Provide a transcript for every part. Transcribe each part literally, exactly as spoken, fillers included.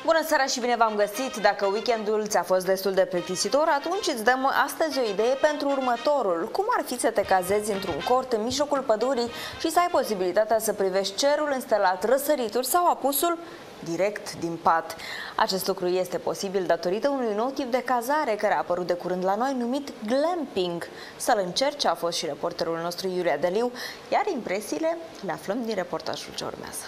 Bună seara și bine v-am găsit! Dacă weekendul ți-a fost destul de plictisitor, atunci îți dăm astăzi o idee pentru următorul. Cum ar fi să te cazezi într-un cort în mijlocul pădurii și să ai posibilitatea să privești cerul înstelat, răsăritul sau apusul direct din pat. Acest lucru este posibil datorită unui nou tip de cazare care a apărut de curând la noi, numit glamping. Să-l încerce a fost și reporterul nostru Iulia Deliu, iar impresiile le aflăm din reportajul ce urmează.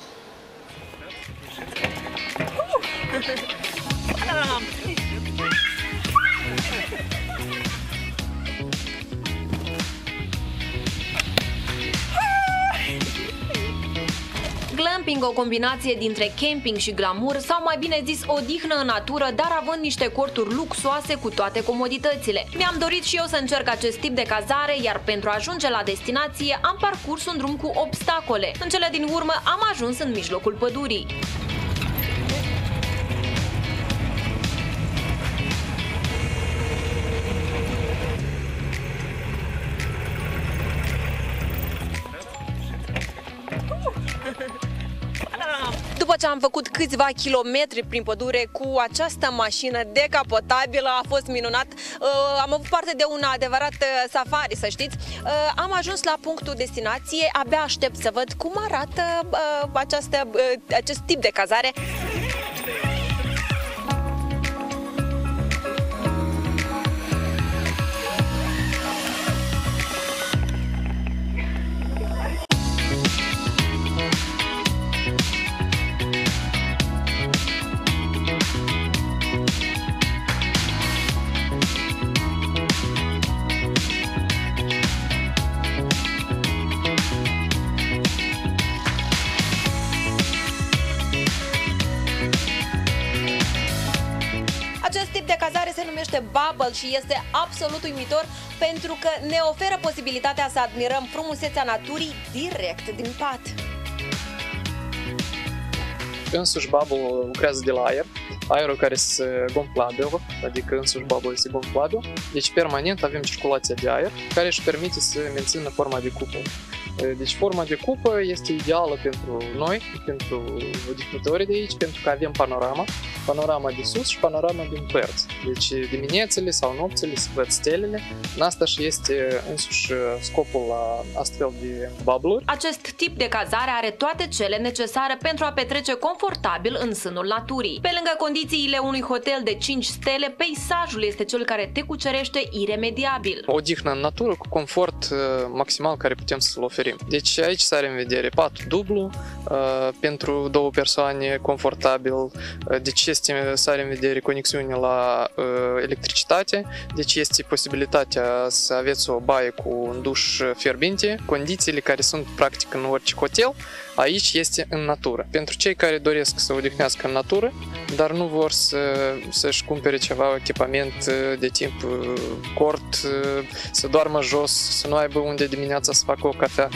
Glamping, o combinație dintre camping și glamour, sau mai bine zis odihnă în natură, dar având niște corturi luxoase cu toate comoditățile. Mi-am dorit și eu să încerc acest tip de cazare, iar pentru a ajunge la destinație am parcurs un drum cu obstacole. În cele din urmă am ajuns în mijlocul pădurii. După ce am făcut câțiva kilometri prin pădure cu această mașină decapotabilă, a fost minunat. Uh, am avut parte de un adevărat uh, safari, să știți. Uh, am ajuns la punctul destinație, abia aștept să văd cum arată uh, această, uh, acest tip de cazare. Acest tip de cazare se numește Bubble și este absolut uimitor pentru că ne oferă posibilitatea să admirăm frumusețea naturii direct din pat. Însuși Bubble lucrează de la aer, aerul care este gonflabil, adică însuși Bubble este gonflabil, deci permanent avem circulația de aer care își permite să mențină forma de cupă. Deci forma de cupă este ideală pentru noi, pentru odihnitorii de aici, pentru că avem panorama, panorama de sus și panorama din părți. Deci diminețile sau nopțile se văd stelele, în asta și este însuși scopul la astfel de bubble-uri. Acest tip de cazare are toate cele necesare pentru a petrece confortabil în sânul naturii. Pe lângă condițiile unui hotel de cinci stele, peisajul este cel care te cucerește iremediabil. O odihnă în natură cu confort maximal care putem să-l oferim. Deci aici să are în vedere pat dublu uh, pentru două persoane, confortabil. Uh, deci este să are în vedere conexiune la uh, electricitate. Deci este posibilitatea să aveți o baie cu un duș fierbinte. Condițiile care sunt practic în orice hotel, aici este în natură. Pentru cei care doresc să odihnească în natură, dar nu vor să, să-și cumpere ceva echipament de timp cort, să doarmă jos, să nu aibă unde dimineața să facă o cafea.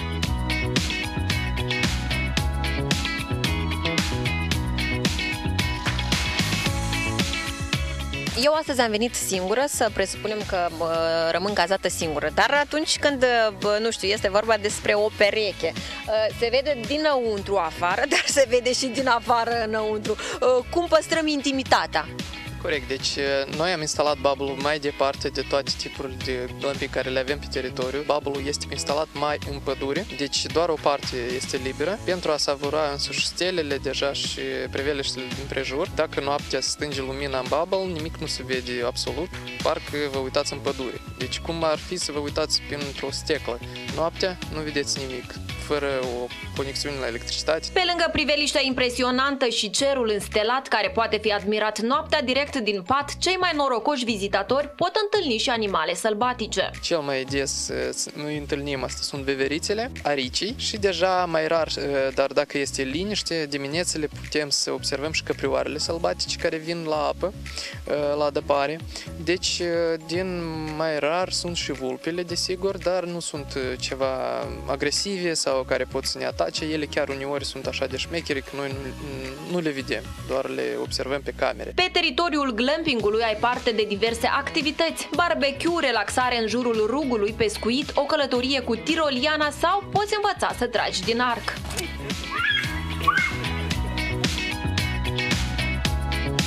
Eu astăzi am venit singură, să presupunem că bă, rămân cazată singură, dar atunci când, bă, nu știu, este vorba despre o pereche, se vede dinăuntru afară, dar se vede și din afară înăuntru. Cum păstrăm intimitatea? Corect, deci noi am instalat bubble-ul mai departe de toate tipurile de glamping care le avem pe teritoriu. Bubble-ul este instalat mai în pădure, deci doar o parte este liberă pentru a savura însuși stelele deja și priveliștele din prejur. Dacă noaptea se stânge lumina în bubble, nimic nu se vede absolut, parcă vă uitați în pădure. Deci cum ar fi să vă uitați printr-o sticlă? Noaptea nu vedeți nimic, fără o conexiune la electricitate. Pe lângă priveliștea impresionantă și cerul înstelat care poate fi admirat noaptea direct din pat, cei mai norocoși vizitatori pot întâlni și animale sălbatice. Cel mai des noi întâlnim asta sunt veverițele, aricii și deja mai rar, dar dacă este liniște, diminețile putem să observăm și căprioarele sălbatice care vin la apă, la adăpare. Deci, din mai rar sunt și vulpile, desigur, dar nu sunt ceva agresive sau care pot să ne atace. Ele chiar uneori sunt așa de șmecheri că noi nu, nu le vedem, doar le observăm pe camere. Pe teritoriul glampingului ai parte de diverse activități: barbecue, relaxare în jurul rugului, pescuit, o călătorie cu tiroliana sau poți învăța să tragi din arc.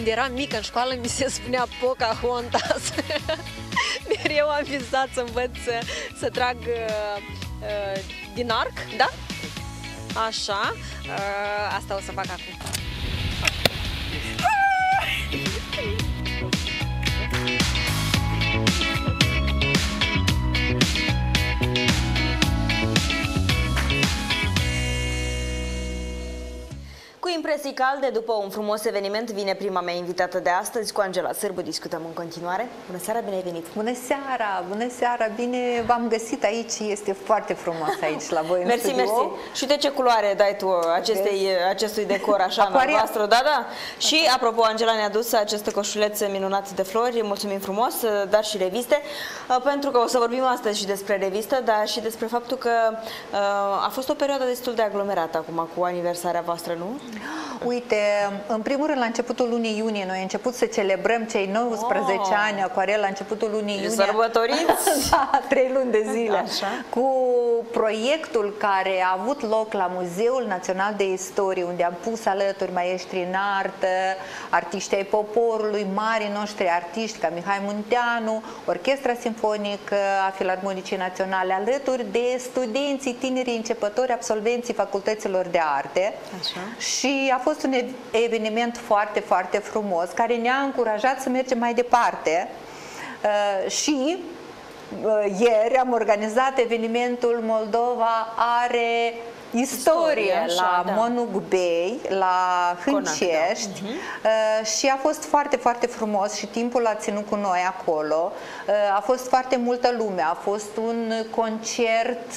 când eram mică în școală, mi se spunea Pocahontas. Mereu am visat să învăț să, să trag uh, uh, din arc, da? Așa. Uh, asta o să fac acum. Cu impresii calde, după un frumos eveniment, vine prima mea invitată de astăzi. Cu Angela Sârbu discutăm în continuare. Bună seara, bine ai venit! Bună seara, bună seara, bine v-am găsit aici, este foarte frumos aici la voi în mersi, studio. mersi. Și de ce culoare dai tu acestei, acestui decor așa albastru? Da, da. Și apropo, Angela ne-a dus aceste coșulețe minunate de flori, mulțumim frumos, dar și reviste, pentru că o să vorbim astăzi și despre revistă, dar și despre faptul că a fost o perioadă destul de aglomerată acum cu aniversarea voastră, nu? Uite, în primul rând, la începutul lunii iunie, noi am început să celebrăm cei nouăsprezece oh. ani, Aquarel, la începutul lunii iunie. Sărbătoriți? Da, trei luni de zile. Așa. Cu proiectul care a avut loc la Muzeul Național de Istorie, unde am pus alături maestri în artă, artiști ai poporului, marii noștri artiști ca Mihai Munteanu, Orchestra Simfonică a Filarmonicii Naționale, alături de studenții, tinerii începători, absolvenții facultăților de arte. Așa. Și a fost un eveniment foarte, foarte frumos, care ne-a încurajat să mergem mai departe. Uh, și uh, ieri am organizat evenimentul Moldova are istorie, istorie la da. Monugbei, la Hâncești, da. uh, și a fost foarte, foarte frumos și timpul l-a ținut cu noi acolo. Uh, a fost foarte multă lume, a fost un concert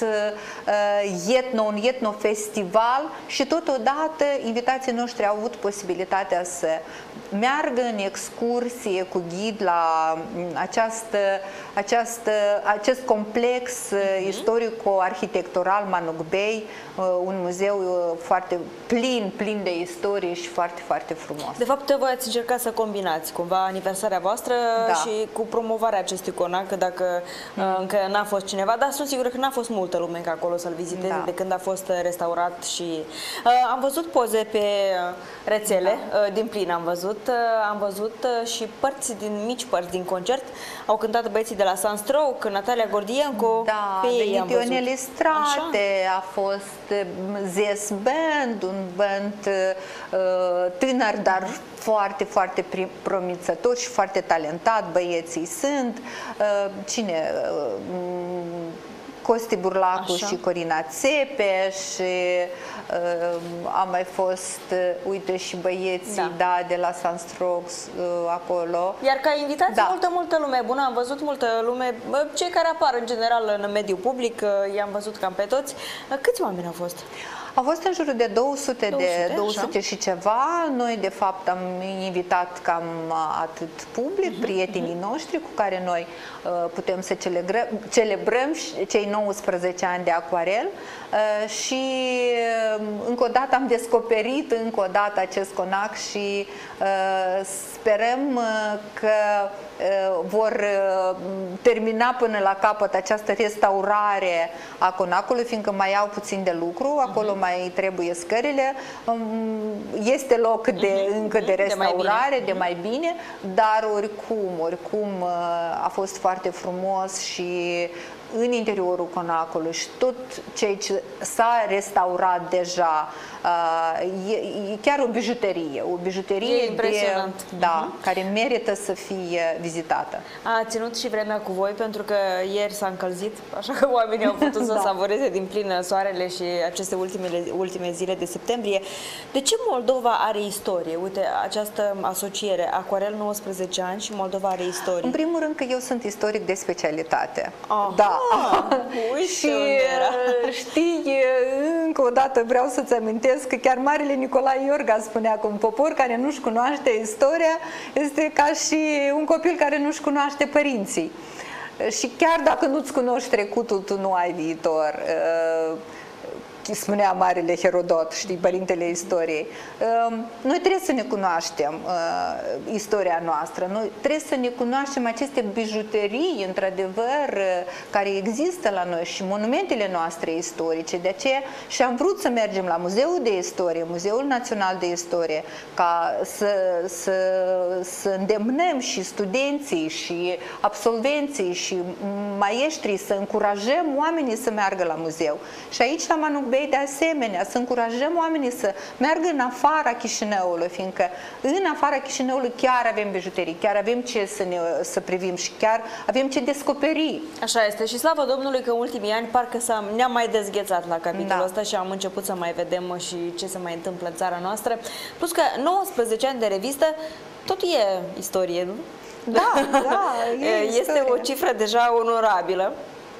uh, etno, un etno-festival și totodată invitații noștri au avut posibilitatea să meargă în excursie cu ghid la această, această, acest complex uh-huh. istorico-arhitectural Manugbei, uh, un muzeu foarte plin, plin de istorie și foarte, foarte frumos. De fapt, voi ați încercat să combinați cumva aniversarea voastră da. și cu promovarea acestui conac, dacă mm. încă n-a fost cineva, dar sunt sigură că n-a fost multă lume încă acolo să-l viziteze da. de când a fost restaurat și uh, am văzut poze pe rețele, da. uh, din plin am văzut, uh, am văzut uh, și părți din mici părți din concert, au cântat băieții de la Sunstroke, Natalia Gordienco, da, pe ei am văzut. Ionel Strate, a fost Zes Band, un band uh, tânăr, dar foarte, foarte promițător și foarte talentat, băieții sunt. Uh, cine? Uh, Costi Burlacu Așa. și Corina Țepeș, și uh, a mai fost, uh, uite, și băieții da. Da, de la Sunstroke uh, acolo. Iar ca invitați da. multă, multă lume bună, am văzut multă lume, cei care apar în general în mediul public, uh, i-am văzut cam pe toți. Uh, câți oameni au fost? Au fost în jurul de două sute, două sute, de două sute și ceva. Noi, de fapt, am invitat cam atât public, uh-huh, prietenii uh-huh. noștri cu care noi uh, putem să celebrăm, celebrăm cei nouăsprezece ani de Aquarel uh, și uh, încă o dată am descoperit încă o dată acest conac și uh, sperăm uh, că uh, vor uh, termina până la capăt această restaurare a conacului, fiindcă mai au puțin de lucru, acolo uh-huh. mai trebuie scările, este loc de, uh-huh. încă de restaurare, de mai, de mai bine, dar oricum, oricum a fost foarte frumos și în interiorul conacului și tot ceea ce s-a restaurat deja, e, e chiar o bijuterie, o bijuterie de, da, uh-huh. care merită să fie vizitată. A ținut și vremea cu voi, pentru că ieri s-a încălzit, așa că oamenii au putut să da. savoreze din plin soarele și aceste ultimele, ultime zile de septembrie. De ce Moldova are istorie? Uite, această asociere, Aquarel nouăsprezece ani și Moldova are istorie. În primul rând că eu sunt istoric de specialitate. Aha. Da. Uite, și știi, încă o dată vreau să-ți amintesc că chiar Marele Nicolae Iorga spunea că un popor care nu-și cunoaște istoria este ca și un copil care nu-și cunoaște părinții. Și chiar dacă nu-ți cunoști trecutul, tu nu ai viitor. spunea marele Herodot, știi, părintele istoriei. Noi trebuie să ne cunoaștem uh, istoria noastră, noi trebuie să ne cunoaștem aceste bijuterii, într-adevăr, care există la noi și monumentele noastre istorice. De aceea și am vrut să mergem la Muzeul de Istorie, Muzeul Național de Istorie, ca să, să, să îndemnăm și studenții și absolvenții și maestrii să încurajăm oamenii să meargă la muzeu. Și aici la Manuc-Bey de asemenea, să încurajăm oamenii să meargă în afara Chișinăului, fiindcă în afara Chișinăului chiar avem bijuterii, chiar avem ce să, ne, să privim și chiar avem ce descoperi. Așa este și slavă Domnului că în ultimii ani parcă ne-am mai dezghețat la capitolul Da. ăsta și am început să mai vedem și ce se mai întâmplă în țara noastră. Plus că nouăsprezece ani de revistă tot e istorie, nu? Da, da, e Este istorie. o cifră deja onorabilă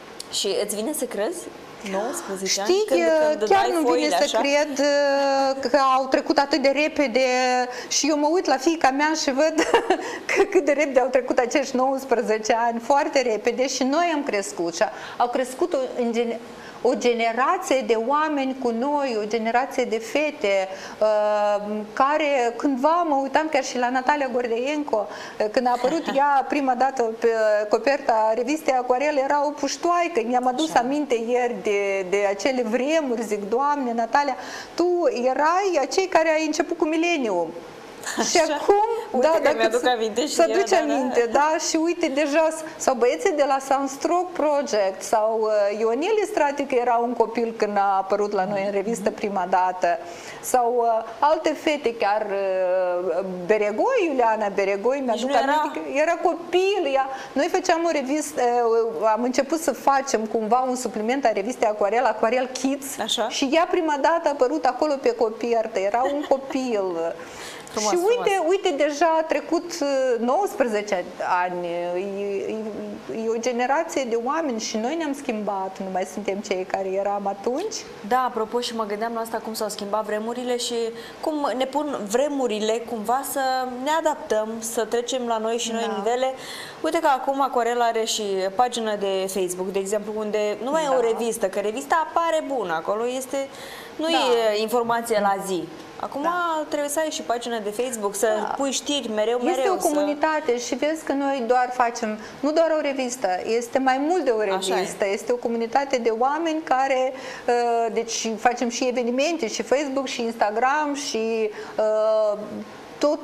și îți vine să crezi? nouăsprezece ani? Știi, Când, când chiar dai nu foile vine să așa? cred că au trecut atât de repede și eu mă uit la fiica mea și văd că cât de repede au trecut acești nouăsprezece ani, foarte repede și noi am crescut și au crescut în gen o generație de oameni cu noi, o generație de fete uh, care cândva mă uitam chiar și la Natalia Gordeienco, când a apărut ea prima dată pe coperta revistei Aquarel, era o puștoaică, mi-am adus Așa. aminte ieri de, de acele vremuri, zic, Doamne, Natalia, tu erai acei care ai început cu Millennium. Și Așa. acum, Uite da, că dacă mi-aduc aminte și să eu, duci da, da. aminte, da, și uite deja, sau băieții de la Sunstroke Project, sau uh, Ionel Istrati, că era un copil când a apărut la noi în revistă prima dată, sau uh, alte fete, chiar uh, Beregoi, Iuliana Beregoi, mi-aduc nu era. aminte că era copil, ea. Noi făceam o revistă, uh, am început să facem cumva un supliment a revistei Aquarel, Aquarel Kids, Așa. și ea prima dată a apărut acolo pe copertă, era un copil. Frumos, și uite, frumos. uite, deja a trecut nouăsprezece ani, e, e, e o generație de oameni și noi ne-am schimbat, nu mai suntem cei care eram atunci. Da, apropo, și mă gândeam la asta, cum s-au schimbat vremurile și cum ne pun vremurile cumva să ne adaptăm, să trecem la noi și noi Da. nivele. Uite că acum Aquarel are și pagină de Facebook, de exemplu, unde nu mai Da. e o revistă, că revista apare bună, acolo este, nu Da. e informație la zi. Acum Da. trebuie să ai și pagină de Facebook, să Da. pui știri mereu, Este mereu. o comunitate și vezi că noi doar facem, nu doar o revistă, este mai mult de o revistă, este o comunitate de oameni care, uh, deci facem și evenimente, și Facebook, și Instagram, și uh, tot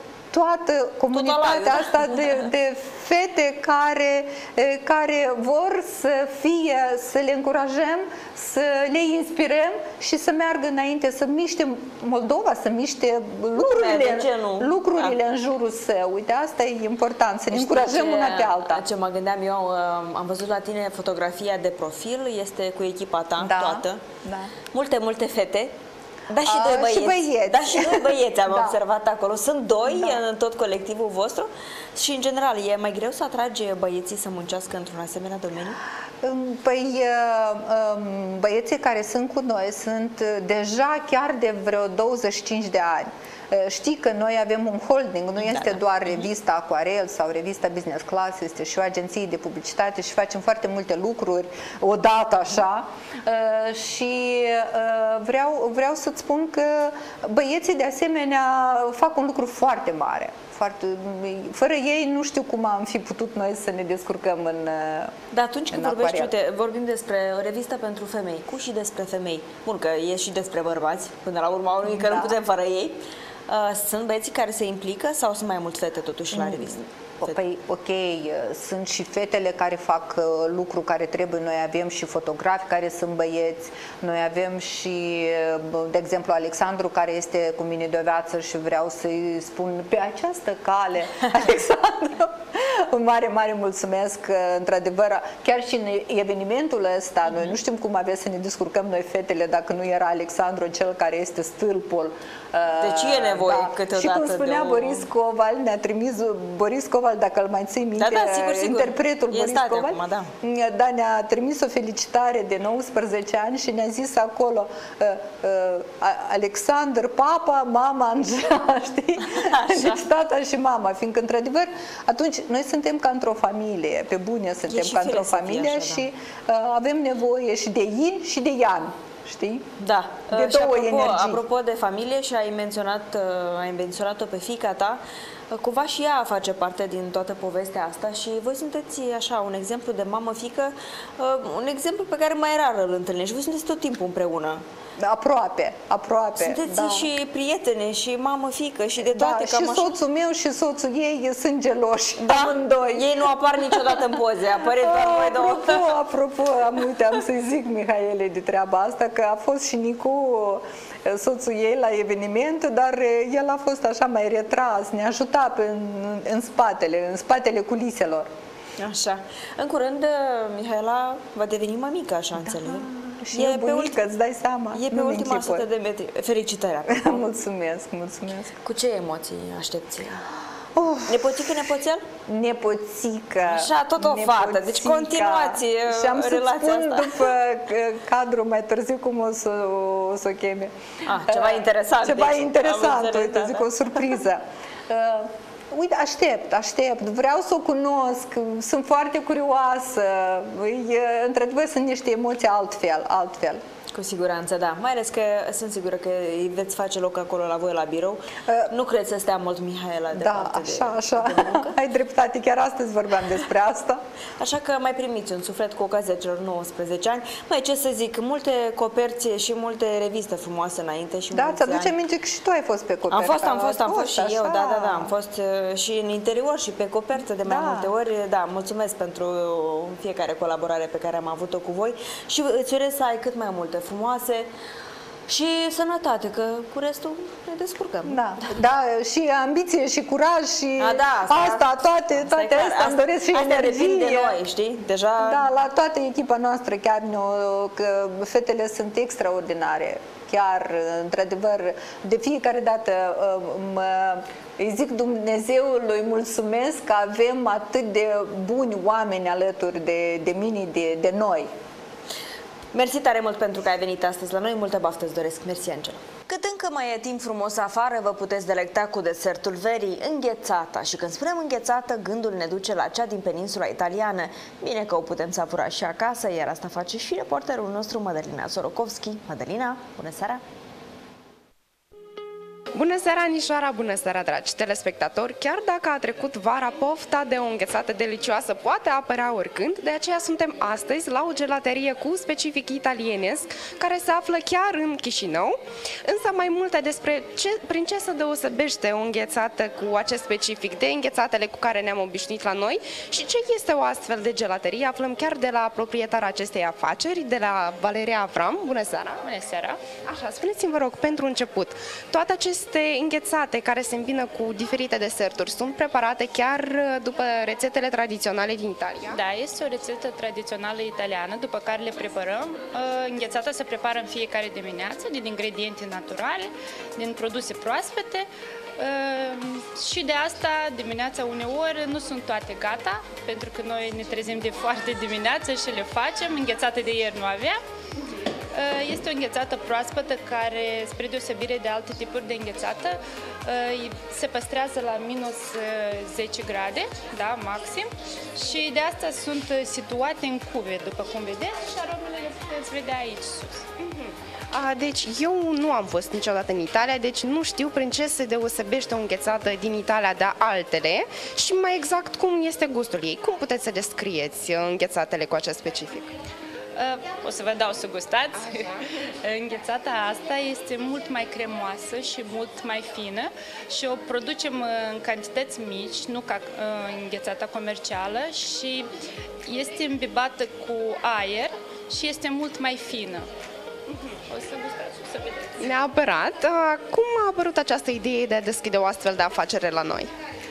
toată comunitatea live. asta de, de fete care, eh, care vor să fie, să le încurajăm, să le inspirăm și să meargă înainte, să miște Moldova, să miște lucrurile, de ce nu? lucrurile Da. în jurul său. Uite, asta e important, să ne Știi încurajăm ce- una pe alta. Ce mă gândeam eu, am văzut la tine fotografia de profil, este cu echipa ta Da, toată. da. Multe, multe fete. Da, și A, doi și băieți. băieți. Da, și doi băieți am Da. observat acolo. Sunt doi Da. în tot colectivul vostru și, în general, e mai greu să atrage băieții să muncească într-un asemenea domeniu? Păi băieții care sunt cu noi sunt deja chiar de vreo douăzeci și cinci de ani. Știi că noi avem un holding, nu este da. doar revista Aquarel sau revista Business Class, este și o agenție de publicitate și facem foarte multe lucruri odată așa. Și vreau, vreau să-ți spun că băieții de asemenea fac un lucru foarte mare. Foarte, fără ei nu știu cum am fi putut noi să ne descurcăm în Dar atunci când în vorbești, Aquarel. uite, vorbim despre o revistă pentru femei, cu și despre femei. Bun, că e și despre bărbați, până la urma urmei, că Da. nu putem fără ei. Uh, Sunt băieții care se implică sau sunt mai mult fete totuși la revistă? Păi, ok, sunt și fetele care fac lucru care trebuie, noi avem și fotografi care sunt băieți, noi avem și, de exemplu, Alexandru care este cu mine de o viață și vreau să-i spun pe această cale, Alexandru, un mare, mare mulțumesc, într-adevăr, chiar și în evenimentul ăsta, noi nu știm cum avea să ne descurcăm noi fetele dacă nu era Alexandru cel care este stâlpul. Deci e nevoie câteodată Și cum spunea de o- Boris Coval, ne-a trimis Boris Coval, dacă îl mai ții minte, Da, da, sigur, sigur. interpretul E în Boris state Coval, acum, da. da, ne-a trimis o felicitare de nouăsprezece ani și ne-a zis acolo uh, uh, Alexandru, papa, mama, Angela, știi? Așa. Deci tata și mama, fiindcă într-adevăr atunci noi suntem ca într-o familie, pe bune suntem și ca fire într-o să fie familie așa, și uh, avem nevoie și de yin și de yang. știi? Da. De Și două apropo, energii. apropo de familie și ai menționat, ai menționat-o pe fiica ta, cumva și ea face parte din toată povestea asta și voi sunteți așa un exemplu de mamă-fică, un exemplu pe care mai rar îl întâlnești. Voi sunteți tot timpul împreună. Aproape, aproape. Sunteți da. și prietene și mamă-fică și de toate. Da, cam și așa. soțul meu și soțul ei sunt geloși, Da, amândoi. ei nu apar niciodată în poze, apăreți doar voi două. Apropo, apropo, am uitat să-i zic Mihaelei de treaba asta, că a fost și Nicu, soțul ei, la evenimentul, dar el a fost așa mai retras, ne ajuta pe, în, în spatele, în spatele culiselor. Așa. În curând, Mihaela va deveni mămică, așa înțeleg. Și e bunică, îți dai seama. E pe ultima sută de metri. Felicitări! Mulțumesc, mulțumesc. Cu ce emoții aștepți? Uf. Nepoțică, nepoțel? Nepoțică. Așa, tot o fată. Deci continuați și am relația să spun asta. după cadru mai târziu cum o să o, să o cheme. Ah, ceva interesant. Ceva deci, interesant, înțeles, uite, da, zic da. o surpriză. Uh, Uite, aștept, aștept, vreau să o cunosc, sunt foarte curioasă, într-adevăr sunt niște emoții altfel, altfel. Cu siguranță, da. Mai ales că sunt sigură că îi veți face loc acolo la voi la birou. Uh, nu cred să stea mult Mihaela Da, departe așa, de, așa, de muncă. ai dreptate, chiar astăzi vorbeam despre asta. Așa că mai primiți un suflet cu ocazia celor nouăsprezece ani. Mai ce să zic, multe coperți și multe reviste frumoase înainte și Da, mulți ți-aduce ani. aminte că și tu ai fost pe copertă. Am fost, am fost, am fost și așa. eu, da, da, da, am fost uh, și în interior și pe copertă de mai Da. multe ori. Da, mulțumesc pentru fiecare colaborare pe care am avut-o cu voi și îți urez să ai cât mai multe frumoase și sănătate, că cu restul ne descurcăm. Da, da, și ambiție și curaj și A, da, asta, asta, toate, asta toate e clar. astea, îmi doresc și Astea energie. depind de noi, știi? Deja... Da, la toată echipa noastră chiar ne-o, că fetele sunt extraordinare. Chiar, într-adevăr, de fiecare dată mă, îi zic Dumnezeului mulțumesc că avem atât de buni oameni alături de, de mine, de, de noi. Mersi tare mult pentru că ai venit astăzi la noi, multă baftă îți doresc. Mersi, Angela. Cât încă mai e timp frumos afară, vă puteți delecta cu desertul verii, înghețata. Și când spunem înghețată, gândul ne duce la cea din peninsula italiană. Bine că o putem savura și acasă, iar asta face și reporterul nostru, Madalina Sorokovski. Madalina, bună seara! Bună seara, Anișoara! Bună seara, dragi telespectatori! Chiar dacă a trecut vara, pofta de o înghețată delicioasă poate apărea oricând, de aceea suntem astăzi la o gelaterie cu specific italienesc, care se află chiar în Chișinău. Însă mai multe despre ce, prin ce se deosebește o înghețată cu acest specific de înghețatele cu care ne-am obișnuit la noi și ce este o astfel de gelaterie, aflăm chiar de la proprietara acestei afaceri, de la Valeria Avram. Bună seara! Bună seara! Așa, spuneți-mi, vă rog, pentru început, toate aceste înghețate care se îmbină cu diferite deserturi sunt preparate chiar după rețetele tradiționale din Italia? Da, este o rețetă tradițională italiană, după care le preparăm. Înghețata se prepară în fiecare dimineață din ingrediente naturale, din produse proaspete și de asta dimineața uneori nu sunt toate gata, pentru că noi ne trezim de foarte dimineață și le facem. Înghețate de ieri nu aveam. Este o înghețată proaspătă care, spre deosebire de alte tipuri de înghețată, se păstrează la minus zece grade, da, maxim, și de asta sunt situate în cuve, după cum vedeți, și aromele le puteți vedea aici sus. A, deci eu nu am fost niciodată în Italia, deci nu știu prin ce se deosebește o înghețată din Italia de altele și mai exact cum este gustul ei. Cum puteți să descrieți înghețatele cu acest specific? O să vă dau să gustați. Așa. Înghețata asta este mult mai cremoasă și mult mai fină și o producem în cantități mici, nu ca înghețata comercială, și este îmbibată cu aer și este mult mai fină. O să gustați, o să vedeți. Neapărat. Cum a apărut această idee de a deschide o astfel de afacere la noi?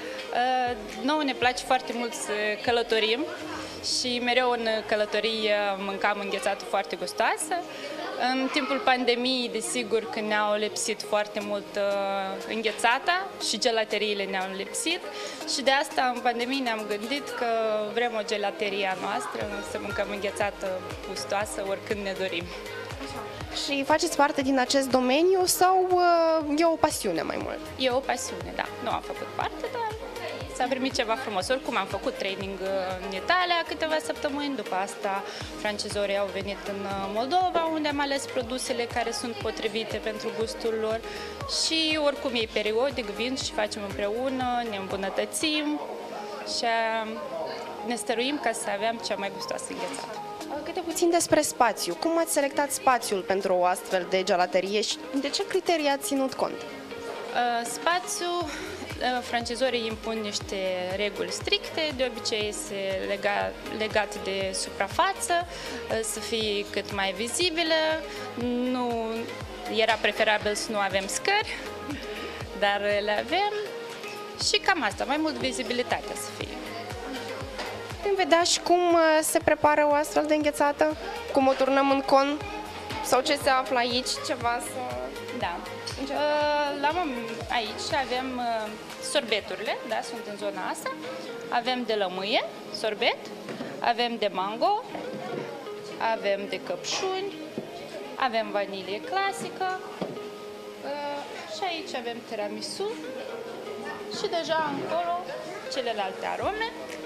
Nouă ne place foarte mult să călătorim și mereu în călătorii mâncam înghețată foarte gustoasă. În timpul pandemiei, desigur, că ne-au lipsit foarte mult înghețata și gelateriile ne-au lipsit și de asta în pandemie ne-am gândit că vrem o gelaterie a noastră, să mâncăm înghețată gustoasă oricând ne dorim. Și faceți parte din acest domeniu sau uh, e o pasiune mai mult? E o pasiune, da. Nu am făcut parte, dar s-a primit ceva frumos. Oricum am făcut training în Italia câteva săptămâni, după asta francizorii au venit în Moldova, unde am ales produsele care sunt potrivite pentru gustul lor și oricum ei periodic vin și facem împreună, ne îmbunătățim și ne stăruim ca să avem cea mai gustoasă înghețată. Câte puțin despre spațiu. Cum ați selectat spațiul pentru o astfel de gelaterie și de ce criterii ați ținut cont? Uh, spațiu, uh, francizorii impun niște reguli stricte, de obicei este lega, legat de suprafață, uh, să fie cât mai vizibilă, nu era preferabil să nu avem scări, dar le avem și cam asta, mai mult vizibilitatea să fie. Putem vedea și cum se prepară o astfel de înghețată? Cum o turnăm în con? Sau ce se află aici? Ceva să... Da. La aici avem sorbeturile, da, sunt în zona asta. Avem de lămâie, sorbet, avem de mango, avem de căpșuni, avem vanilie clasică și aici avem tiramisu și deja încolo celelalte arome.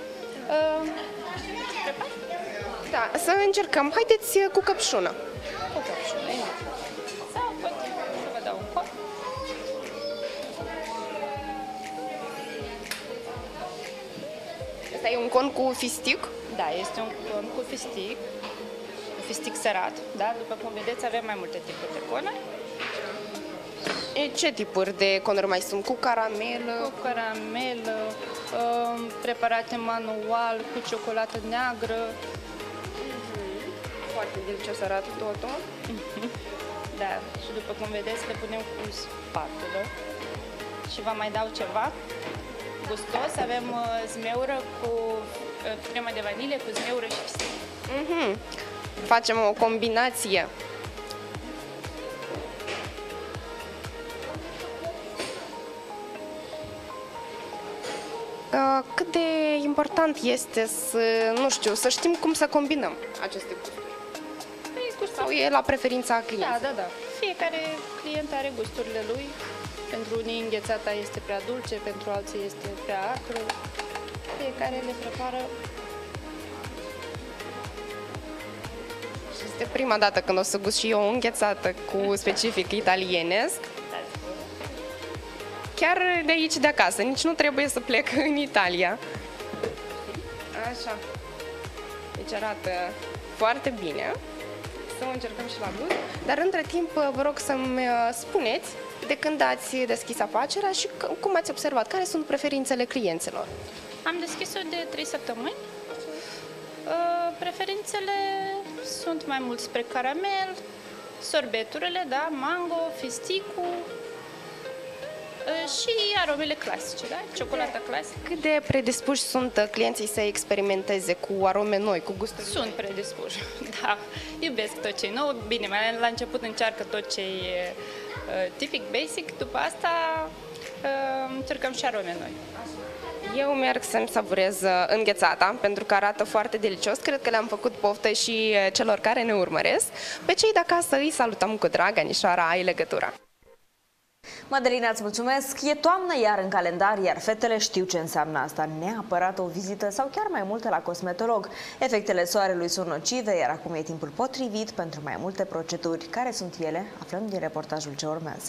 Da, să încercăm. Haideți cu căpșună. Cu căpșună, sau pot să vă dau un con. Asta e un con cu fistic? Da, este un con cu fistic, un fistic sărat, da? După cum vedeți avem mai multe tipuri de conuri. Ce tipuri de conuri mai sunt? Cu caramelă? Cu caramelă, preparate manual, cu ciocolată neagră. Foarte delicios arată totul. Da, și după cum vedeți le punem cu spatulă. Și vă mai dau ceva gustos. Avem zmeură cu cremă de vanilie, cu zmeură și fistic. Mm-hmm. Facem o combinație. Cât de important este să, nu știu, să știm cum să combinăm aceste gusturi? Sau e la preferința clientului? Da, da, da. Fiecare client are gusturile lui. Pentru unii înghețata este prea dulce, pentru alții este prea acră. Fiecare le prepară. Și este prima dată când o să gust și eu o înghețată cu specific italienesc. Chiar de aici, de acasă, nici nu trebuie să plec în Italia. Așa. Deci arată foarte bine. Să o încercăm și la gust. Dar între timp vă rog să-mi spuneți de când ați deschis afacerea și cum ați observat, care sunt preferințele clienților? Am deschis-o de trei săptămâni. Preferințele sunt mai mult spre caramel, sorbeturile, da, mango, fisticul, și aromele clasice, da? Ciocolata clasică. Cât de predispuși sunt clienții să experimenteze cu arome noi, cu gusturi? Sunt predispuși, da. Iubesc tot ce e nou. Bine, mai la început încearcă tot ce e uh, tipic, basic, după asta uh, încercăm și arome noi. Eu merg să-mi savurez înghețata, pentru că arată foarte delicios. Cred că le-am făcut poftă și celor care ne urmăresc. Pe cei de acasă îi salutăm cu drag, Anișoara, ai legătura. Mădălina, îți mulțumesc! E toamnă iar în calendar, iar fetele știu ce înseamnă asta. Neapărat o vizită sau chiar mai multe la cosmetolog. Efectele soarelui sunt nocive, iar acum e timpul potrivit pentru mai multe proceduri. Care sunt ele? Aflăm din reportajul ce urmează.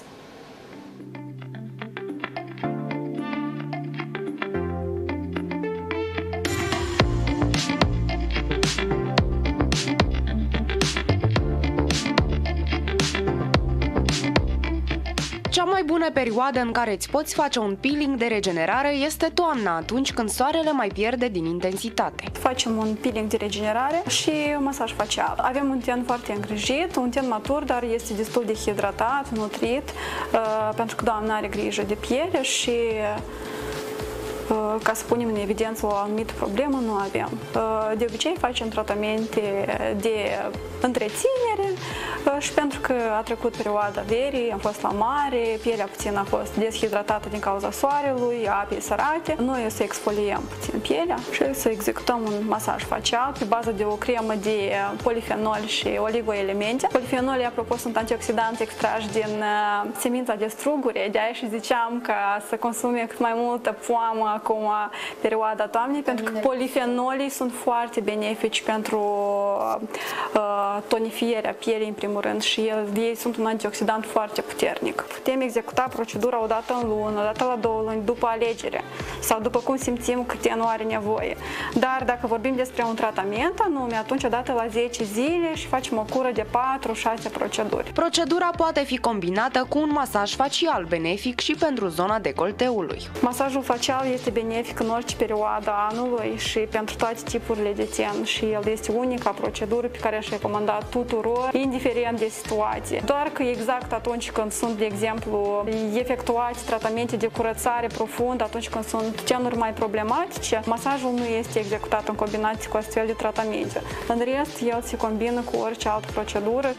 Cea mai bună perioadă în care îți poți face un peeling de regenerare este toamna, atunci când soarele mai pierde din intensitate. Facem un peeling de regenerare și masaj facial. Avem un ten foarte îngrijit, un ten matur, dar este destul de hidratat, nutrit, pentru că doamna are grijă de piele și ca să punem în evidență o anumită problemă, nu avem. de obicei facem tratamente de întreținere și pentru că a trecut perioada verii, am fost la mare, pielea puțin a fost deshidratată din cauza soarelui, apei sărate, noi o să exfoliem puțin pielea și să executăm un masaj facial pe bază de o cremă de polifenoli și oligoelemente. Polifenolii, apropo, sunt antioxidanți extrași din semința de struguri, de aia și ziceam că să consume cât mai multă poamă acum perioada toamnei, pentru că polifenolii sunt foarte benefici pentru uh, tonifierea pielii în primul rând și ei sunt un antioxidant foarte puternic. Putem executa procedura o dată în lună, o dată la două luni, după alegere sau după cum simțim că tenul are nevoie. Dar dacă vorbim despre un tratament anume, atunci o dată la zece zile și facem o cură de patru șase proceduri. Procedura poate fi combinată cu un masaj facial benefic și pentru zona decolteului. Masajul facial este benefic în orice perioadă a anului și pentru toate tipurile de ten și el este unica procedură pe care aș recomanda tuturor, indiferent de situație. Doar că exact atunci când sunt, de exemplu, efectuați tratamente de curățare profundă, atunci când sunt tenuri mai problematice, masajul nu este executat în combinație cu astfel de tratamente. În rest, el se combină cu orice altă procedură.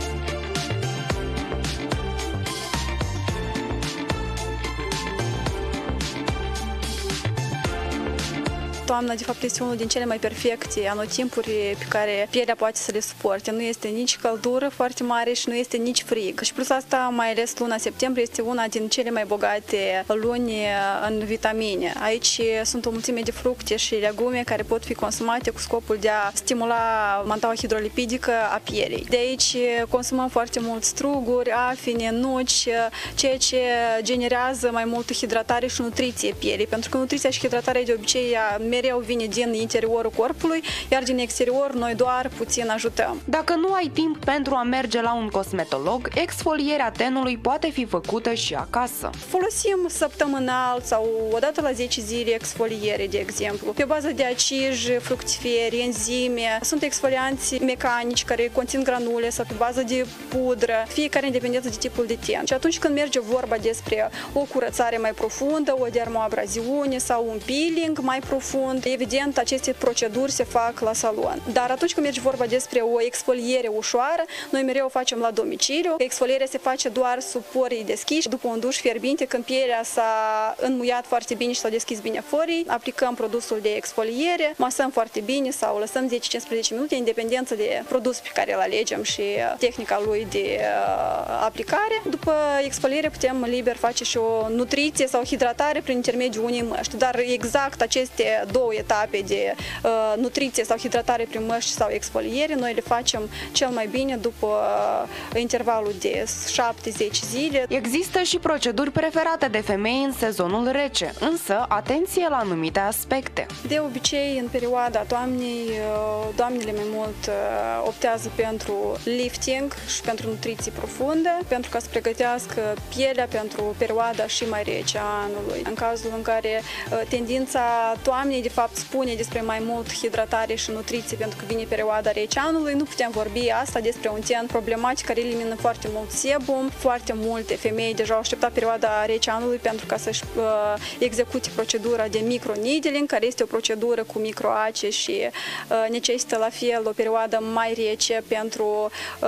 Toamna, de fapt, este unul din cele mai perfecte anotimpuri pe care pielea poate să le suporte. Nu este nici căldură foarte mare și nu este nici frig. Și plus asta, mai ales luna septembrie, este una din cele mai bogate luni în vitamine. Aici sunt o mulțime de fructe și legume care pot fi consumate cu scopul de a stimula mantaua hidrolipidică a pielei. De aici consumăm foarte mult struguri, afine, nuci, ceea ce generează mai multă hidratare și nutriție pielei. Pentru că nutriția și hidratarea de obicei mereu vine din interiorul corpului, iar din exterior noi doar puțin ajutăm. Dacă nu ai timp pentru a merge la un cosmetolog, exfolierea tenului poate fi făcută și acasă. Folosim săptămânal sau o dată la zece zile exfoliere, de exemplu, pe bază de acij, fructiferi, enzime. Sunt exfolianți mecanici care conțin granule sau pe bază de pudră, fiecare în dependență de tipul de ten. Și atunci când merge vorba despre o curățare mai profundă, o dermoabraziune sau un peeling mai profund, evident, aceste proceduri se fac la salon. Dar atunci când merge vorba despre o exfoliere ușoară, noi mereu o facem la domiciliu. Exfolierea se face doar sub porii deschiși, după un duș fierbinte, când pielea s-a înmuiat foarte bine și s-au deschis bine forii, aplicăm produsul de exfoliere, masăm foarte bine sau lăsăm zece cincisprezece minute, în dependență de produsul pe care îl alegem și tehnica lui de uh, aplicare. După exfoliere putem liber face și o nutriție sau hidratare prin intermediul unei măști, dar exact aceste două etape de uh, nutriție sau hidratare prin măști sau exfoliere, noi le facem cel mai bine după uh, intervalul de șapte zece zile. Există și proceduri preferate de femei în sezonul rece, însă atenție la anumite aspecte. De obicei, în perioada toamnei, uh, doamnele mai mult uh, optează pentru lifting și pentru nutriție profundă, pentru ca să pregătească pielea pentru perioada și mai rece a anului. În cazul în care uh, tendința toamnei de fapt spune despre mai mult hidratare și nutriție pentru că vine perioada rece anului, nu putem vorbi asta despre un ten problematic care elimină foarte mult sebum. Foarte multe femei deja au așteptat perioada rece anului pentru ca să-și uh, execute procedura de microneedling, care este o procedură cu microace și uh, necesită la fel o perioadă mai rece pentru uh,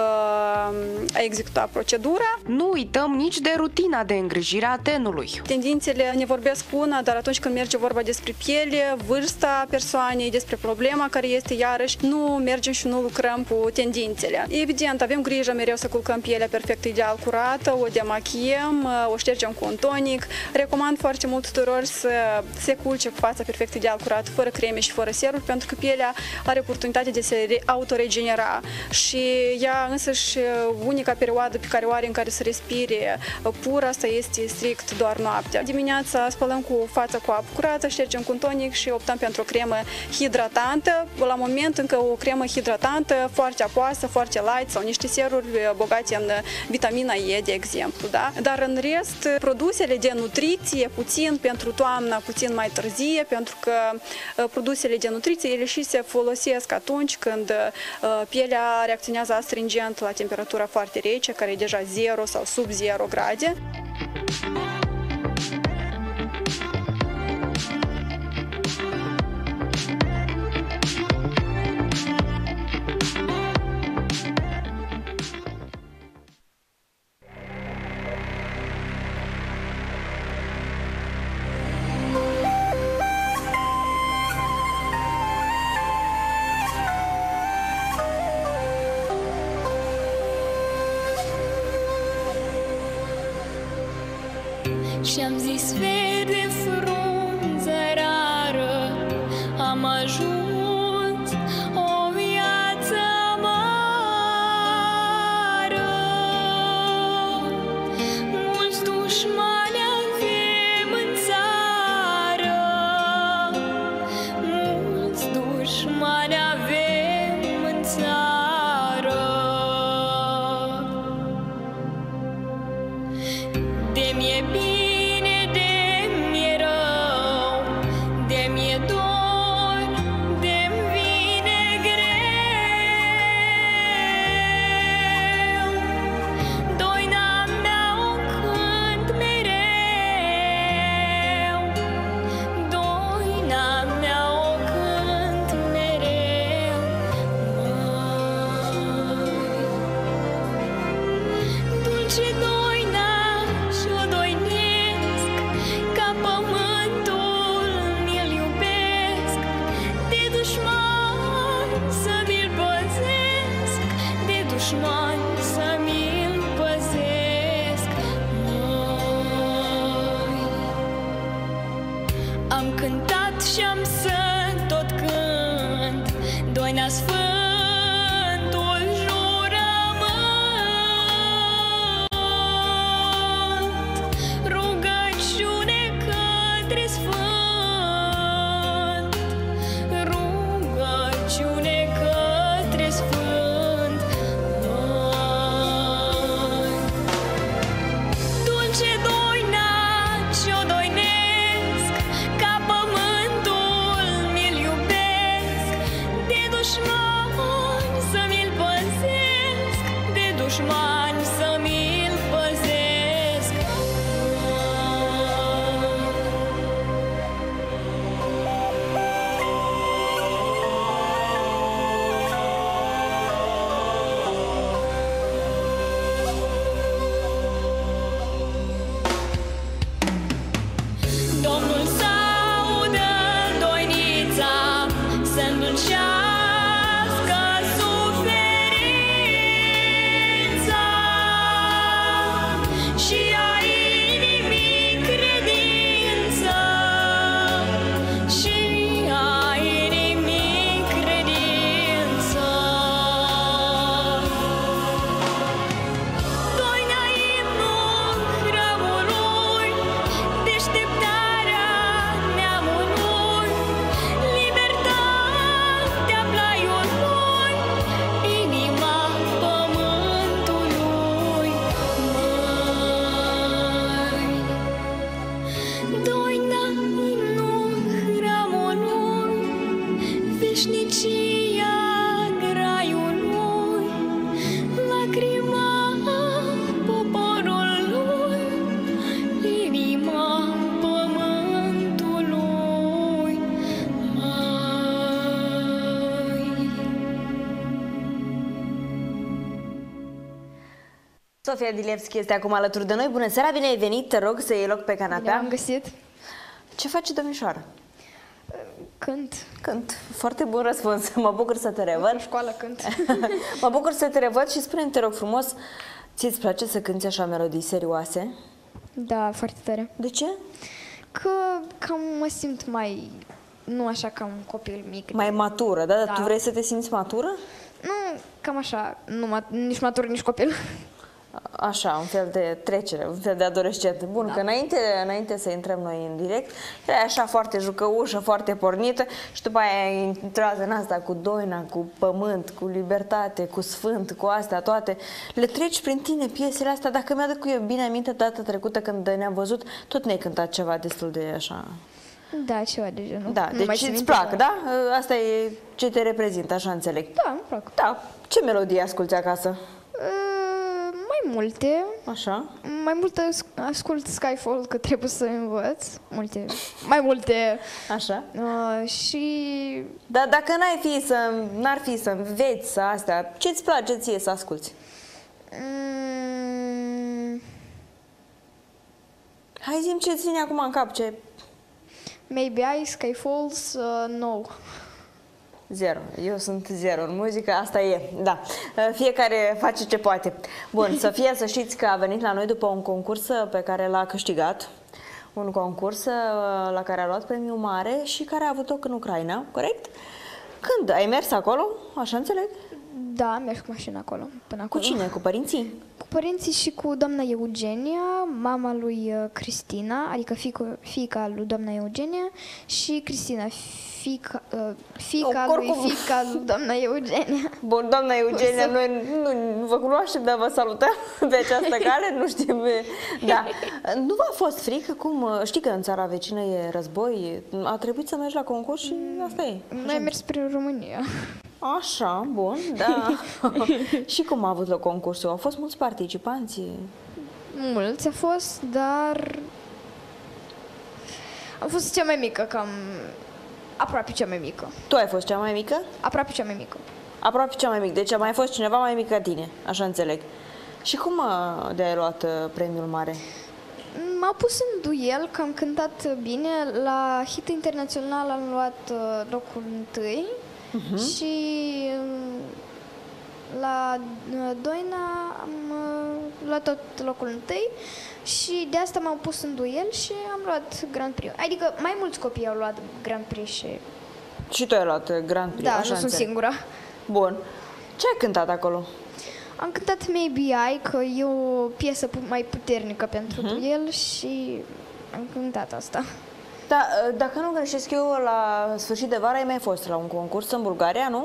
a executa procedura. Nu uităm nici de rutina de îngrijire a tenului. Tendințele ne vorbesc una, dar atunci când merge vorba despre piele, vârsta persoanei, despre problema care este, iarăși nu mergem și nu lucrăm cu tendințele. Evident, avem grijă mereu să culcăm pielea perfect ideal curată, o demachiem, o ștergem cu un tonic. Recomand foarte mult tuturor să se culce cu fața perfect ideal curată, fără creme și fără seruri, pentru că pielea are oportunitatea de se autoregenera și ea însăși unica perioadă pe care o are în care să respire pur, asta este strict doar noaptea. Dimineața spălăm cu fața cu apă curată, ștergem cu un tonic și optăm pentru o cremă hidratantă. La moment încă o cremă hidratantă, foarte apoasă, foarte light sau niște seruri bogate în vitamina E, de exemplu. Da? Dar în rest, produsele de nutriție, puțin pentru toamna, puțin mai târzie, pentru că produsele de nutriție ele și se folosesc atunci când pielea reacționează astringent la temperatura foarte rece, care e deja zero sau sub zero grade. Și-am zis verde frunză rară, am ajuns o viață amară. Mulți dușmani avem în țară, mulți dușmani avem în țară. De-mi-e bine, de-mi-e rău, de-mi-e dor, de-mi vine greu. Doina mea o cânt mereu, doina mea o cânt mereu, măi. Dulce doina și-o doinesc, ca pământul mi-l iubesc. De dușman să mi-l păzesc, de dușman să mi-l păzesc, măi. Am cântat și-am să tot cânt, doina sfântul jurământ, rugăciune către sfânt, rugăciune către sfânt, măi. Dulce doina ce-o doinesc, ca pământul mi-l iubesc. De dușman să mi-l păzesc, de dușman să mi-l păzesc, Domnul să audă doinița, să îndulcească suferința și a inimii credință, și a inimii credință. Doina imnul hramului, deșteptarea neamului, libertatea plaiului, inima pământului, măi. Doina imnul hramului, veșnicia graiului, lacrima poporului, inima pământului, măi. Sofia Dilevski este acum alături de noi. Bună seara, bine ai venit, te rog să iei loc pe canapea. Am găsit. Ce face domnișoară? Cânt. Cânt. Foarte bun răspuns. Mă bucur să te revăd. La școală cânt. Mă bucur să te revăd și spune-mi, te rog frumos, ți-ți place să cânti așa melodii serioase? Da, foarte tare. De ce? Că cam mă simt mai... Nu așa ca un copil mic. Mai matură, da? Dar Da. tu vrei să te simți matură? Nu, cam așa. Nu, ma- nici matur, nici copil. Așa, un fel de trecere, un fel de adolescent. Bun, da. Că înainte, înainte să intrăm noi în direct, era așa foarte jucăușă, foarte pornită și după aia intrat în asta cu doina, cu pământ, cu libertate, cu sfânt, cu astea toate. Le treci prin tine piesele astea. Dacă mi-aduc eu bine aminte data trecută când ne-am văzut, tot ne-ai cântat ceva destul de așa... Da, ceva de genul. Da, Nu deci mai țin îți minte, plac, da? Asta e ce te reprezintă, așa înțeleg. Da, îmi plac. Da. Ce melodii asculti acasă? Uh, mai multe. Așa. Mai multe asc- ascult Skyfall, că trebuie să învăț. Multe. Mai multe. Așa. Uh, și... Dar dacă n-ai fi să, n-ar fi să înveți astea, ce-ți place ție să asculti? Mm, Hai zi-mi ce-ți vine acum în cap, ce... Maybe I, Skyfalls, uh, no. Zero. Eu sunt zero în muzică, asta e, da. Fiecare face ce poate. Bun, Sofia, să știți că a venit la noi după un concurs pe care l-a câștigat. Un concurs la care a luat premiul mare și care a avut loc în Ucraina, corect? Când? Ai mers acolo? Așa înțeleg? Da, am mers cu mașina acolo, până acolo. Cu cine? Cu părinții? Cu părinții și cu doamna Eugenia, mama lui Cristina, adică fiica, fiica lui doamna Eugenia și Cristina, fiica, fiica O, lui fiica lui doamna Eugenia. Bun, doamna Eugenia, noi nu, nu vă cunoaștem, dar vă salutăm pe această cale, nu știm. Da. Nu v-a fost frică? Cum? Știi că în țara vecină e război, a trebuit să mergi la concurs și asta e. Noi am mers spre România. Așa, bun, da. Și cum a avut loc concursul? Au fost mulți participanți? Mulți a fost, dar am fost cea mai mică, cam aproape cea mai mică. Tu ai fost cea mai mică? Aproape cea mai mică. Aproape cea mai mică, deci a mai fost cineva mai mic ca tine, așa înțeleg. Și cum de-ai luat premiul mare? M-a pus în duel, că am cântat bine. La hit internațional am luat locul întâi. Uh-huh. Și la Doina am luat tot locul întâi și de asta m-am pus în duel și am luat Grand Prix. Adică mai mulți copii au luat Grand Prix și... Și tu ai luat Grand Prix, da, așa nu sunt înțeleg. singura. Bun. Ce ai cântat acolo? Am cântat Maybe I, că e o piesă mai puternică pentru uh-huh. duel și am cântat asta. Da, dacă nu greșesc eu, la sfârșit de vară ai mai fost la un concurs în Bulgaria, nu?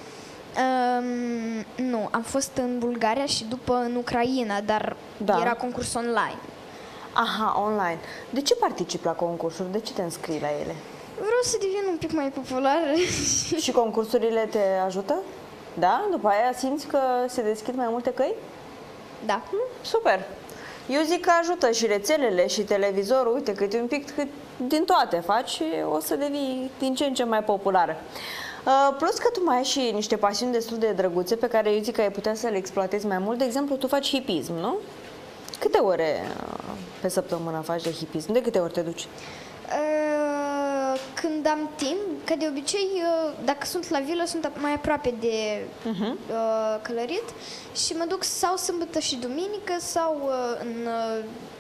Um, nu, am fost în Bulgaria și după în Ucraina, dar da. Era concurs online. Aha, online. De ce participi la concursuri? De ce te înscrii la ele? Vreau să devin un pic mai populară. Și concursurile te ajută? Da? După aia simți că se deschid mai multe căi? Da. Super! Eu zic că ajută și rețelele și televizorul, uite, câte un pic cât din toate faci și o să devii din ce în ce mai populară. Uh, plus că tu mai ai și niște pasiuni destul de drăguțe pe care eu zic că ai putea să le exploatezi mai mult. De exemplu, tu faci hipism, nu? Câte ore uh, pe săptămână faci de hipism? De câte ori te duci? Uh, când am timp, ca de obicei, uh, dacă sunt la vilă, sunt mai aproape de uh-huh. uh, călărit și mă duc sau sâmbătă și duminică sau uh, în, uh,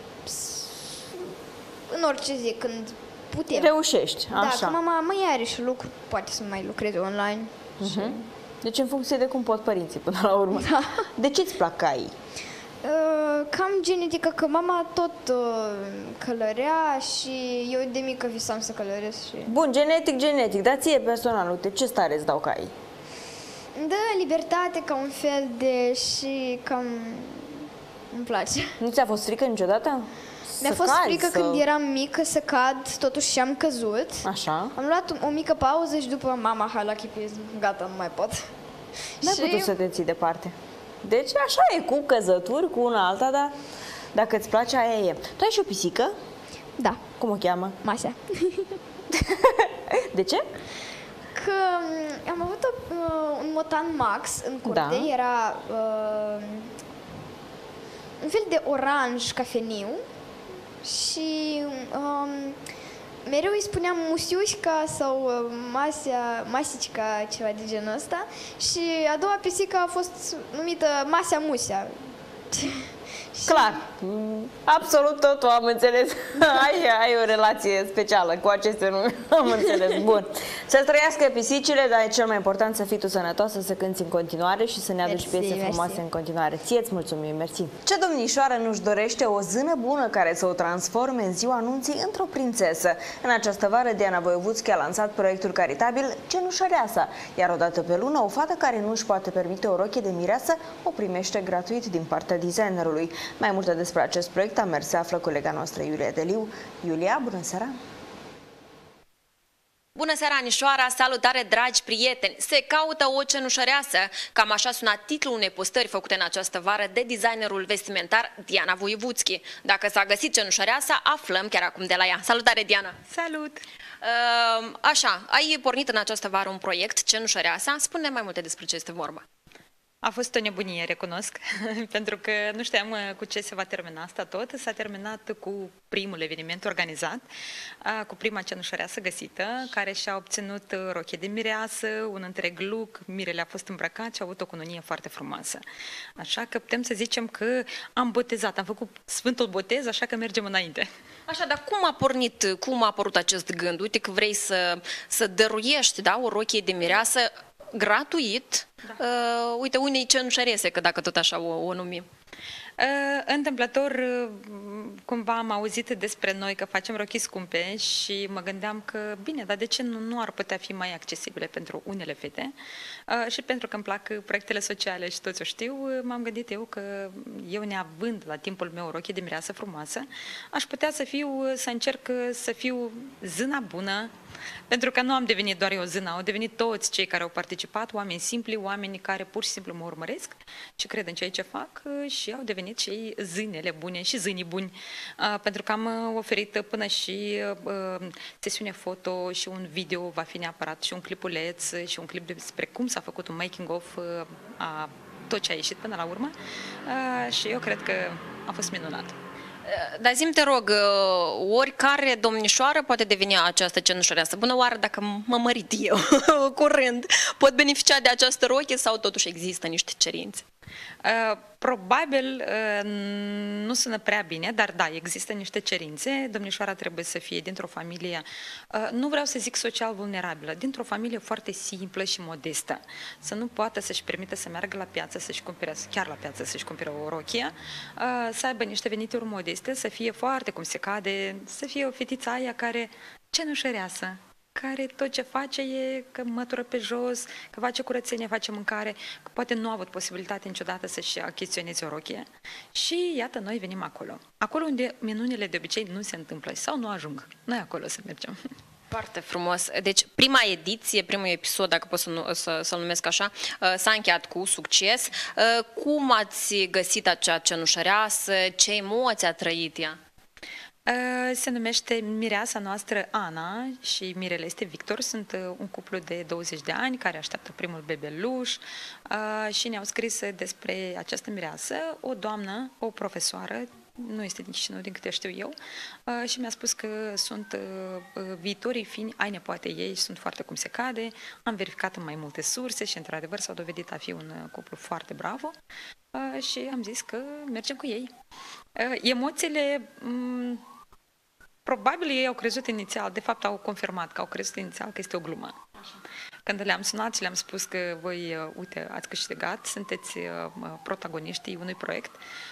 în orice zi, când putem. Reușești, așa. Da, că mama mai are și lucru, poate să mai lucreze online. Uh-huh. Și... Deci în funcție de cum pot părinții până la urmă. Da. De ce îți plac caii? Uh, cam genetică, că mama tot uh, călărea și eu de mică visam să călăresc. Și... Bun, genetic, genetic, dar ție personal, uite, ce stare îți dau caii? Da, libertate ca un fel de și cam îmi place. Nu ți-a fost frică niciodată? Mi-a fost cazi, frică să... când eram mică să cad, totuși și am căzut. Așa. Am luat o mică pauză și după mama, hai la chipism, gata, nu mai pot. N-ai și... putut să te ții departe. Deci așa e, cu căzături, cu una alta, dar dacă îți place, aia e. Tu ai și o pisică? Da. Cum o cheamă? Masea. De ce? Că am avut o, uh, un motan Max în curte, da. Era uh, un fel de oranj cafeniu și um, mereu îi spuneam Musiușca sau uh, Masea, Masicica, ceva de genul ăsta și a doua pisică a fost numită Masea Musea. Clar, absolut totul am înțeles. ai, ai o relație specială cu aceste nume, am înțeles. Bun. Să trăiască pisicile, dar e cel mai important să fii tu sănătoasă, să cânti în continuare și să ne aduci mersi, piese frumoase mersi. în continuare. Ție-ți mulțumim, mersi. Ce domnișoară nu-și dorește o zână bună care să o transforme în ziua anunții într-o prințesă? În această vară, Diana Voiovutski a lansat proiectul caritabil Cenușăreasa, iar odată pe lună, o fată care nu își poate permite o rochie de mireasă o primește gratuit din partea designerului. Mai multe despre acest proiect a mers să află colega noastră Iulia Deliu. Iulia, bună seara! Bună seara, Anișoara! Salutare, dragi prieteni! Se caută o cenușăreasă. Cam așa suna titlul unei postări făcute în această vară de designerul vestimentar Diana Voiovutski. Dacă s-a găsit cenușăreasa, aflăm chiar acum de la ea. Salutare, Diana! Salut! Așa, ai pornit în această vară un proiect, Cenușăreasa. Spune mai multe despre ce este vorba. A fost o nebunie, recunosc, pentru că nu știam cu ce se va termina asta tot. S-a terminat cu primul eveniment organizat, cu prima cenușăreasă găsită, care și-a obținut rochie de mireasă, un întreg look, mirele a fost îmbrăcat și a avut o cununie foarte frumoasă. Așa că putem să zicem că am botezat, am făcut Sfântul Botez, așa că mergem înainte. Așa, dar cum a pornit, cum a apărut acest gând? Uite că vrei să, să dăruiești, da, o rochie de mireasă gratuit, da. uh, uite, unei cenușărese, că dacă tot așa o, o numim. Uh, întâmplător, uh, cumva am auzit despre noi că facem rochii scumpe și mă gândeam că, bine, dar de ce nu, nu ar putea fi mai accesibile pentru unele fete? Uh, și pentru că îmi plac proiectele sociale și toți o știu, uh, m-am gândit eu că eu, neavând la timpul meu o rochie de mireasă frumoasă, aș putea să fiu, să încerc să fiu zâna bună, pentru că nu am devenit doar eu zâna, au devenit toți cei care au participat, oameni simpli, oameni care pur și simplu mă urmăresc și cred în ceea ce fac și au devenit și ei zânele bune și zânii buni, pentru că am oferit până și sesiune foto și un video, va fi neapărat și un clipuleț și un clip despre cum s-a făcut un making of a tot ce a ieșit până la urmă și eu cred că a fost minunat. Dar zi-mi, te rog, oricare domnișoară poate deveni această cenușăreasă. Bună oară, dacă mă mărit eu curând, pot beneficia de această rochie sau totuși există niște cerințe? Uh, probabil uh, nu sună prea bine, dar da, există niște cerințe. Domnișoara trebuie să fie dintr-o familie, uh, nu vreau să zic social vulnerabilă, dintr-o familie foarte simplă și modestă. Să nu poată să-și permită să meargă la piață, să-și cumpere, chiar la piață să-și cumpere o rochie, uh, să aibă niște venituri modeste, să fie foarte cum se cade, să fie o fetiță aia care cenușăreasă, care tot ce face e că mătură pe jos, că face curățenie, face mâncare, că poate nu a avut posibilitate niciodată să-și achiziționeze o rochie. Și iată, noi venim acolo. Acolo unde minunile de obicei nu se întâmplă sau nu ajung. Noi acolo să mergem. Foarte frumos. Deci, prima ediție, primul episod, dacă pot să, nu, să, să-l numesc așa, s-a încheiat cu succes. Cum ați găsit acea cenușăreasă? Ce emoții a trăit ea? Se numește mireasa noastră Ana și mirele este Victor. Sunt un cuplu de douăzeci de ani care așteaptă primul bebeluș și ne-au scris despre această mireasă o doamnă, o profesoară, nu este din Chișinău, din câte știu eu, și mi-a spus că sunt viitorii fini ai nepoate ei și sunt foarte cum se cade. Am verificat în mai multe surse și într-adevăr s-au dovedit a fi un cuplu foarte bravo și am zis că mergem cu ei. Emoțiile... Probabil ei au crezut inițial, de fapt au confirmat că au crezut inițial că este o glumă. Așa. Când le-am sunat și le-am spus că voi, uite, ați câștigat, sunteți protagoniștii unui proiect,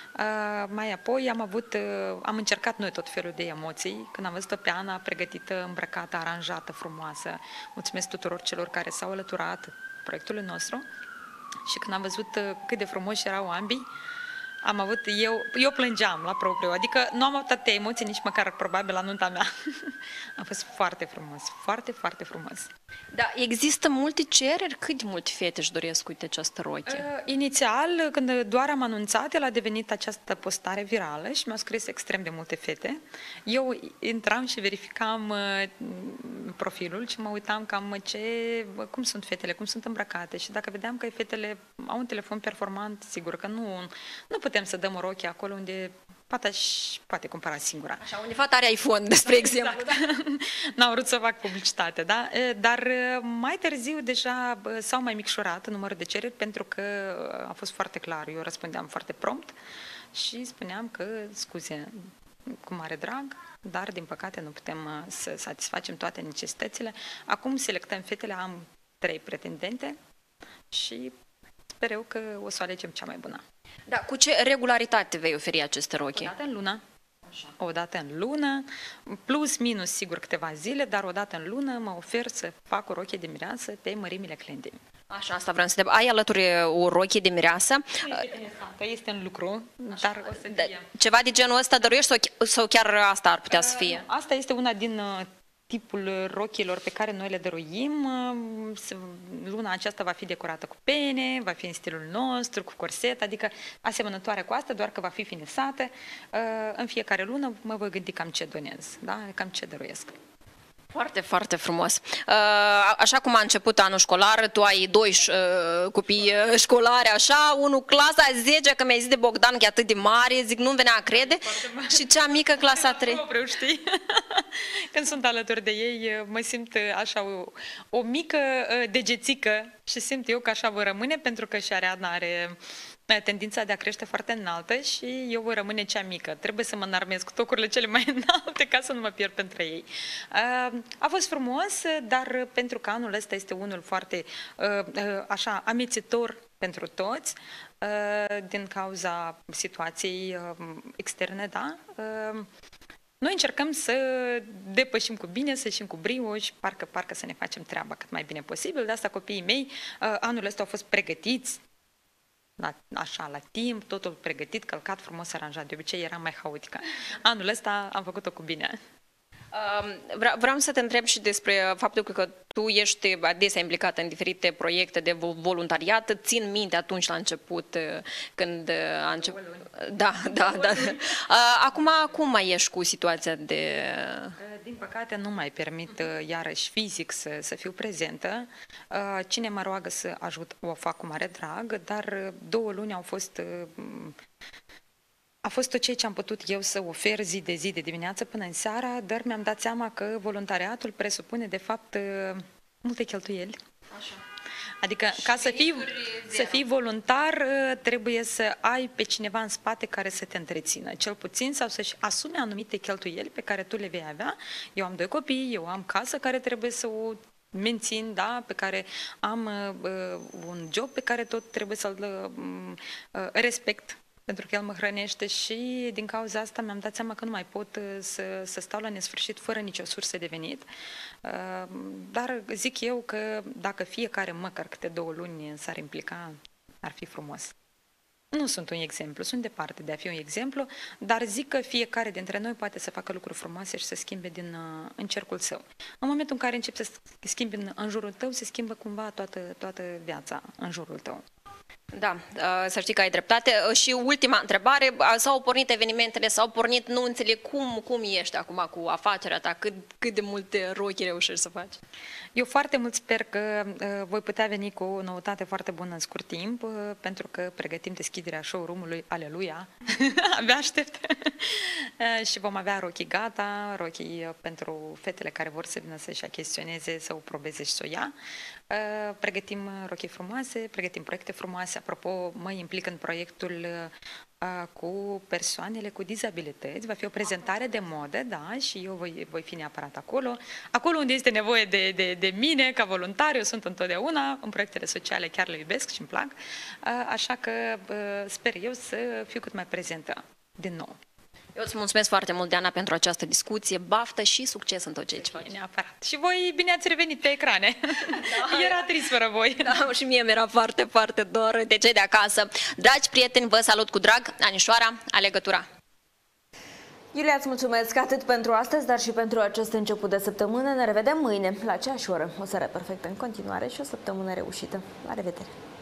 mai apoi am avut, am încercat noi tot felul de emoții. Când am văzut-o pe Ana pregătită, îmbrăcată, aranjată, frumoasă, mulțumesc tuturor celor care s-au alăturat proiectului nostru și când am văzut cât de frumoși erau ambii, am avut, eu, eu plângeam la propriu, adică nu am avut atâtea emoții nici măcar probabil la nunta mea. A fost foarte frumos, foarte, foarte frumos. Da, există multe cereri? Cât de multe fete își doresc, uite, această rochie? Uh, inițial, când doar am anunțat, el a devenit această postare virală și mi-au scris extrem de multe fete. Eu intram și verificam uh, profilul și mă uitam cam ce, cum sunt fetele, cum sunt îmbrăcate și dacă vedeam că fetele au un telefon performant, sigur că nu, nu putem să dăm o rochie acolo unde fata și poate cumpăra singura. Așa, unde fata are iPhone, despre exemplu. Exact. N-au vrut să fac publicitate, da? Dar mai târziu deja s-au mai micșorat numărul de cereri pentru că a fost foarte clar. Eu răspundeam foarte prompt și spuneam că, scuze, cu mare drag, dar din păcate nu putem să satisfacem toate necesitățile. Acum selectăm fetele, am trei pretendente și sper eu că o să alegem cea mai bună. Da, cu ce regularitate vei oferi aceste rochii? O dată în lună. Așa. O dată în lună, plus minus sigur câteva zile, dar o dată în lună mă ofer să fac o rochie de mireasă pe mărimile clientei. Așa, asta vreau să întreb. Ai alături o rochie de mireasă? Este, este în lucru, așa, dar o să fie. Ceva de genul ăsta dăruiești sau, sau chiar asta ar putea să fie? Asta este una din tipul rochilor pe care noi le dăruim. Luna aceasta va fi decorată cu pene, va fi în stilul nostru, cu corset, adică asemănătoare cu asta, doar că va fi finisată. În fiecare lună mă voi gândi cam ce donez, da? Cam ce dăruiesc. Foarte, foarte frumos. Așa cum a început anul școlar, tu ai doi copii școlari, așa, unul clasa zece, că mi-ai zis de Bogdan că e atât de mare, zic, nu-mi venea a crede, și cea mică, clasa trei. Nu vreau, știi? Când sunt alături de ei, mă simt așa o, o mică degețică și simt eu că așa vă rămâne, pentru că și Ariadna are tendința de a crește foarte înaltă și eu voi rămâne cea mică. Trebuie să mă înarmez cu tocurile cele mai înalte ca să nu mă pierd pentru ei. A fost frumos, dar pentru că anul ăsta este unul foarte așa amețitor pentru toți, din cauza situației externe, da? Noi încercăm să depășim cu bine, să ieșim cu brio și parcă, parcă să ne facem treaba cât mai bine posibil. De asta copiii mei anul ăsta au fost pregătiți, La, așa, la timp, totul pregătit, călcat, frumos, aranjat. De obicei era mai haotică. Anul ăsta am făcut-o cu bine. Vreau, vreau să te întreb și despre faptul că tu ești adesea implicată în diferite proiecte de voluntariat. Țin minte atunci la început, când a început... Da, da, da. Acum, cum mai ești cu situația de... Din păcate nu mai permit iarăși fizic să, să fiu prezentă. Cine mă roagă să ajut, o fac cu mare drag, dar două luni au fost... A fost tot ceea ce am putut eu să ofer zi de zi, de dimineață până în seara, dar mi-am dat seama că voluntariatul presupune, de fapt, multe cheltuieli. Așa. Adică, și ca să fii, să fii voluntar, trebuie să ai pe cineva în spate care să te întrețină, cel puțin, sau să-și asume anumite cheltuieli pe care tu le vei avea. Eu am doi copii, eu am casă care trebuie să o mențin, da, pe care am uh, un job pe care tot trebuie să-l uh, respect, pentru că el mă hrănește și din cauza asta mi-am dat seama că nu mai pot să, să stau la nesfârșit fără nicio sursă de venit. Dar zic eu că dacă fiecare măcar câte două luni s-ar implica, ar fi frumos. Nu sunt un exemplu, sunt departe de a fi un exemplu, dar zic că fiecare dintre noi poate să facă lucruri frumoase și să schimbe din în cercul său. În momentul în care începi să schimbi în, în jurul tău, se schimbă cumva toată, toată viața în jurul tău. Da, să știi că ai dreptate. Și ultima întrebare, s-au pornit evenimentele, s-au pornit nunțele, cum, cum ești acum cu afacerea ta? Cât, cât de multe rochi reușești să faci? Eu foarte mult sper că uh, voi putea veni cu o noutate foarte bună în scurt timp, uh, pentru că pregătim deschiderea showroom-ului Aleluia. Abia aștept. uh, și vom avea rochii gata, rochii uh, pentru fetele care vor să vină să-și achiziționeze, să o probeze și să o ia. Uh, pregătim rochii frumoase, pregătim proiecte frumoase. Apropo, mă implic în proiectul uh, cu persoanele cu dizabilități. Va fi o prezentare de modă, da, și eu voi, voi fi neapărat acolo. Acolo unde este nevoie de, de, de mine, ca voluntar, eu sunt întotdeauna. În proiectele sociale chiar le iubesc și îmi plac. Uh, așa că uh, sper eu să fiu cât mai prezentă din nou. Eu îți mulțumesc foarte mult, Diana, pentru această discuție. Baftă și succes în tot ce faci. Neapărat. Și voi bine ați revenit pe ecrane. Da. Era trist fără voi. Da, și mie mi-era foarte, foarte dor de cei de acasă. Dragi prieteni, vă salut cu drag. Anișoara, Alegătura. Iulia, îți mulțumesc atât pentru astăzi, dar și pentru acest început de săptămână. Ne revedem mâine, la aceeași oră. O seară perfectă în continuare și o săptămână reușită. La revedere!